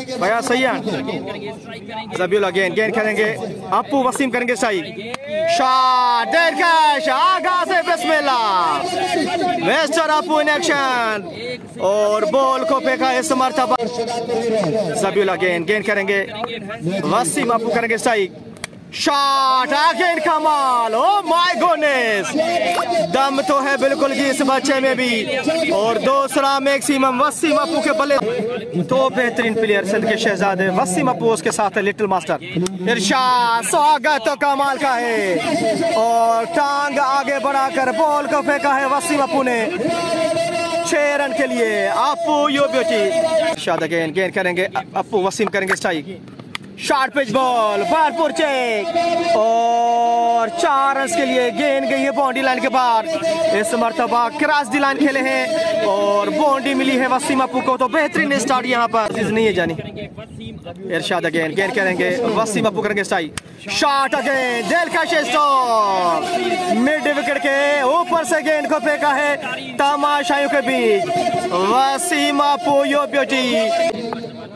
भैया सैयद जबीउल्लाह गेंद करेंगे, अप्पू वसीम करेंगे सही शॉट, दिलकश आगाज से बिस्मिल्लाह, वेस्टर अप्पू इन एक्शन और बॉल को फेंका इस मरतबा। जबीउल्लाह गेंद करेंगे, वसीम अप्पू करेंगे सही शॉट, अगेन कमाल, ओ माय गॉडनेस, दम तो है बिल्कुल जी इस बच्चे में भी। और दूसरा मैक्सिमम वसीम अप्पू के बल्ले, तो बेहतरीन प्लेयर सिंध के शहजादे वसीम अप्पू, उसके साथ है लिटिल मास्टर इरशाद, स्वागत तो कमाल का है और टांग आगे बढ़ाकर बॉल को फेंका है वसीम अप्पू ने 6 रन के लिए। अप्पू यो ब्यूटी, इरशाद गेंद करेंगे, अप्पू वसीम करेंगे स्ट्राइक, शॉर्ट पिच बॉल, भरपूर चेक और 4 रन के लिए। गेंद गई है बाउंड्री लाइन के बाहर, इस मर्तबा क्रॉस दी लाइन खेले हैं और बाउंड्री मिली है वसीम अप्पू को। तो बेहतरीन स्टार्ट यहाँ पर नहीं है जानी। इरशाद गेंद करेंगे, वसीम अप्पू करेंगे स्ट्राइक, शॉट अगेन, दिलकश स्टॉप, मिड विकेट के ऊपर से गेंद को फेंका है तमाशाइयों के बीच वसीम अप्पू यो ब्यूटी।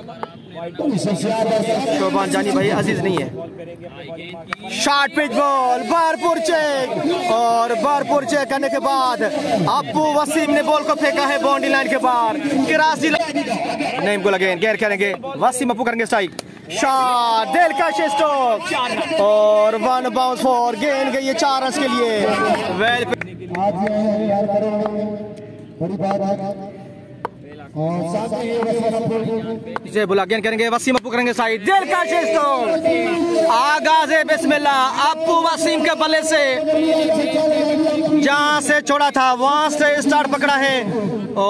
शोभान जानी भाई अजीज नहीं है, शॉर्ट पिच बॉल, भरपूर चेक और भरपूर चेक करने के बाद अप्पू वसीम ने बॉल को फेंका है बाउंड्री लाइन के बाहर, क्रॉस नहीं को लगे। गेंद करेंगे, वसीम अप्पू करेंगे स्ट्राइक, शॉट, दिलकश स्ट्रोक और 1 बाउंस फॉर, गेंद गई है 4 रन के लिए। वेल इसे बुला, गेंद करेंगे, वसीम अप्पू करेंगे साइड, दिलकश स्ट्रोक, आगाज बिस्मिल्लाह, अप्पू वसीम के बल्ले से जहां से छोड़ा था वहां से स्टार्ट पकड़ा है और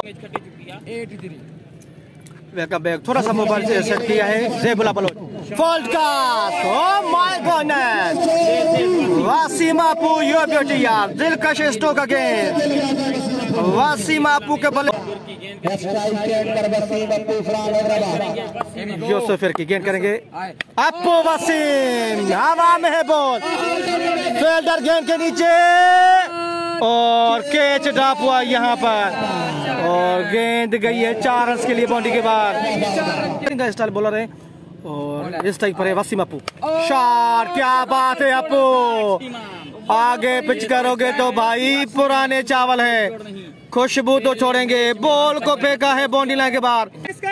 वेलकम बैक, थोड़ा सा मोबाइल से सेट किया है जेबुला बलोच, फॉल्ट कास्ट, oh my goodness, Wasim Appu yo beauty यार, दिलकश स्ट्रोक अगेन वसीम अप्पू के बल्ले। यूसुफ की गेंद करेंगे, अप्पू वसीम हवा में है बॉल, फील्डर गेंद के नीचे और कैच ड्रॉप हुआ यहाँ पर और गेंद गई है 4 रन के लिए बाउंड्री के बाहर। स्टाइल बॉलर है और इस टाइप पर है वसीम अप्पू, शॉट, क्या बात है अप्पू, आगे पिच करोगे तो भाई पुराने चावल है, खुशबू तो छोड़ेंगे। बॉल को फेंका है बाउंड्री लाइन के बाहर,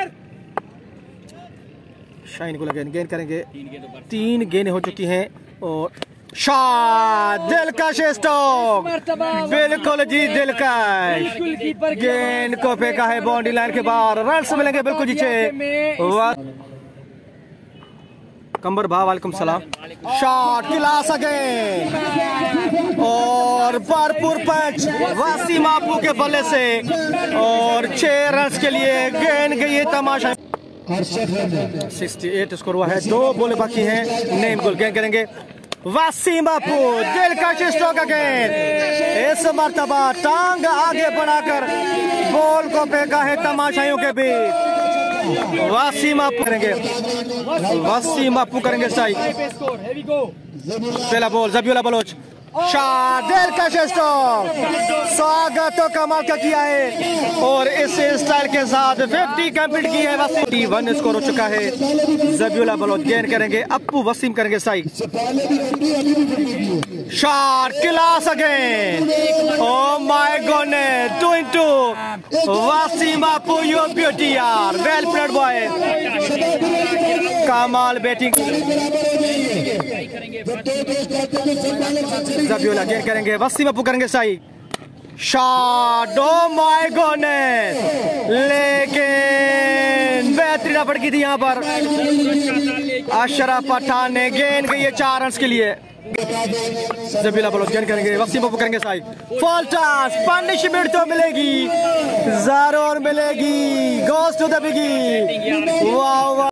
शाइन को लगे, गेंद करेंगे, 3 गेंदें हो चुकी हैं और शॉट, दिलकश स्ट्रोक, बिल्कुल जी दिलकश, गेंद को फेंका है बाउंड्री लाइन के बाहर, रन मिलेंगे बिल्कुल जी 6। कंबर भाई वालेकुम सलाम, शॉट, क्लास अगेन और भरपूर पंच वसीम अप्पू के बल्ले से और 6 रन के लिए। गेंद गई है तमाशा, 68 स्कोर हुआ है, 2 बॉलें बाकी हैं, नेम गोल। गेंद करेंगे वसीम अप्पू, दिलकश स्ट्रोक अगेन, इस मर्तबा टांग आगे बढ़ाकर बॉल को फेंका है तमाशाइयों के बीच। वसीम अप्पू करेंगे, वसीम अप्पू करेंगे स्ट्राइक, पहला बॉल जबीउल्लाह बलोच, शॉट, दिलकश स्ट्रोक, स्वागत तो कमाल का किया है और इस स्टाइल के साथ 50 कंप्लीट की है। वसीम 1 स्कोर हो चुका है, जबीउल्लाह बलोच गेंद करेंगे, अप्पू वसीम करेंगे strike, shot, class again, oh my goodness, 2-2 Wasim Appu yo beauty यार, वेल प्लेड बॉय, कमाल बैटिंग। जबीउल्लाह गेंद करेंगे, वसीम अप्पू करेंगे strike, shot, oh my goodness, लेकिन बेहतरीन एफर्ट की थी यहाँ पर अशरफ पठान ने। गेंद गई है 4 रन के लिए। जबीउल्लाह बलोच गेंद करेंगे, वसीम अप्पू करेंगे स्ट्राइक, फॉल टॉस, पनिशमेंट तो मिलेगी, जरूर मिलेगी, गोस टू द बिगी, वाह।